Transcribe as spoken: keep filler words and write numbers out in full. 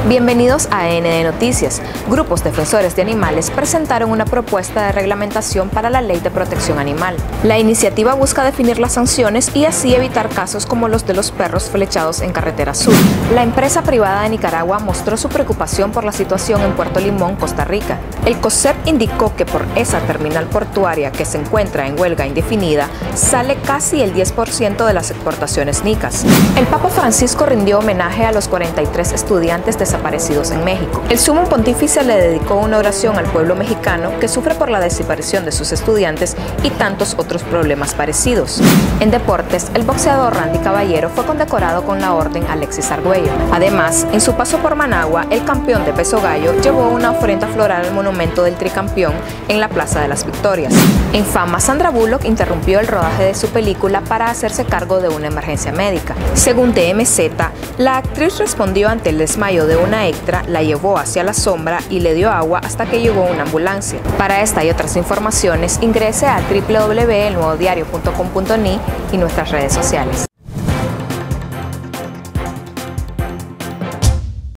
Bienvenidos a N D Noticias. Grupos defensores de animales presentaron una propuesta de reglamentación para la Ley de Protección Animal. La iniciativa busca definir las sanciones y así evitar casos como los de los perros flechados en Carretera Sur. La empresa privada de Nicaragua mostró su preocupación por la situación en Puerto Limón, Costa Rica. El COSEP indicó que por esa terminal portuaria que se encuentra en huelga indefinida, sale casi el diez por ciento de las exportaciones nicas. El Papa Francisco rindió homenaje a los cuarenta y tres estudiantes desaparecidos en México. El sumo pontífice le dedicó una oración al pueblo mexicano que sufre por la desaparición de sus estudiantes y tantos otros problemas parecidos. En deportes, el boxeador Randy Caballero fue condecorado con la Orden Alexis Argüello. Además, en su paso por Managua, el campeón de peso gallo llevó una ofrenda floral al monumento del tricampeón en la Plaza de las Victorias. En fama, Sandra Bullock interrumpió el rodaje de su película para hacerse cargo de una emergencia médica. Según T M Z, la actriz respondió ante el desmayo de una extra, la llevó hacia la sombra y le dio agua hasta que llegó una ambulancia. Para esta y otras informaciones, ingrese a doble u doble u doble u punto el nuevo diario punto com punto ni y nuestras redes sociales.